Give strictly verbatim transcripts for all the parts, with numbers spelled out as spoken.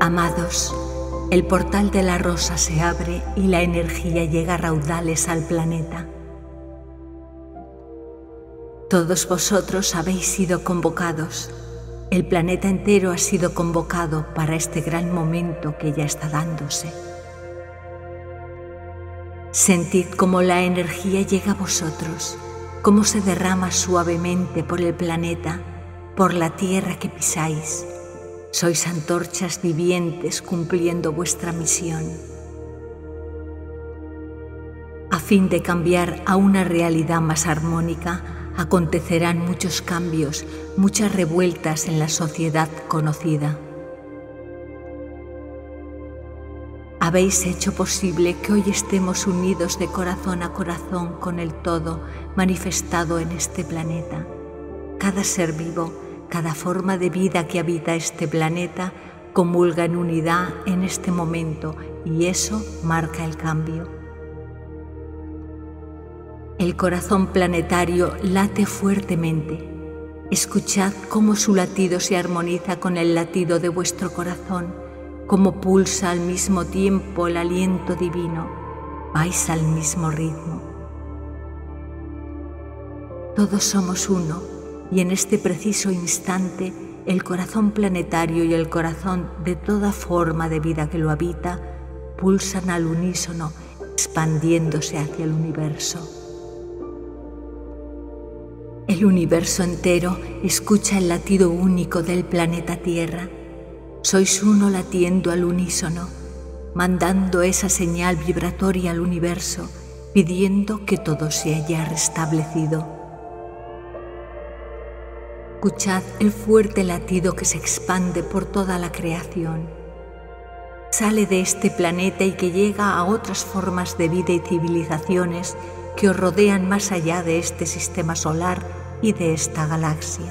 Amados, el portal de la rosa se abre y la energía llega a raudales al planeta. Todos vosotros habéis sido convocados. El planeta entero ha sido convocado para este gran momento que ya está dándose. Sentid cómo la energía llega a vosotros, cómo se derrama suavemente por el planeta, por la tierra que pisáis. Sois antorchas vivientes cumpliendo vuestra misión. A fin de cambiar a una realidad más armónica, acontecerán muchos cambios, muchas revueltas en la sociedad conocida. Habéis hecho posible que hoy estemos unidos de corazón a corazón con el todo manifestado en este planeta. Cada ser vivo, cada forma de vida que habita este planeta comulga en unidad en este momento y eso marca el cambio. El corazón planetario late fuertemente. Escuchad cómo su latido se armoniza con el latido de vuestro corazón, cómo pulsa al mismo tiempo el aliento divino. Vais al mismo ritmo. Todos somos uno y en este preciso instante el corazón planetario y el corazón de toda forma de vida que lo habita pulsan al unísono, expandiéndose hacia el universo. El universo entero escucha el latido único del planeta Tierra. Sois uno latiendo al unísono, mandando esa señal vibratoria al universo, pidiendo que todo se haya restablecido. Escuchad el fuerte latido que se expande por toda la creación. Sale de este planeta y que llega a otras formas de vida y civilizaciones que os rodean más allá de este sistema solar y de esta galaxia.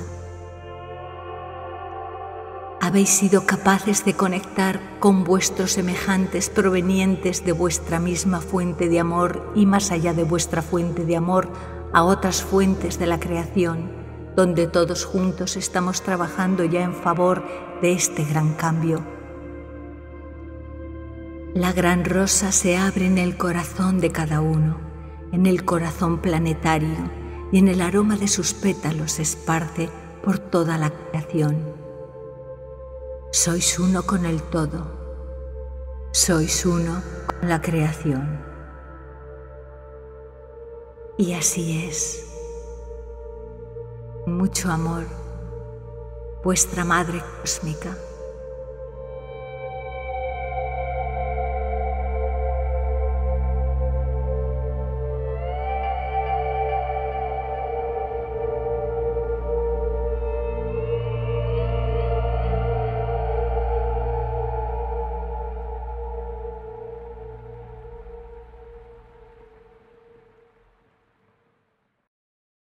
Habéis sido capaces de conectar con vuestros semejantes provenientes de vuestra misma fuente de amor y más allá de vuestra fuente de amor a otras fuentes de la creación, donde todos juntos estamos trabajando ya en favor de este gran cambio. La gran rosa se abre en el corazón de cada uno, en el corazón planetario, y en el aroma de sus pétalos se esparce por toda la creación. Sois uno con el todo, sois uno con la creación. Y así es. Mucho amor, vuestra Madre Cósmica.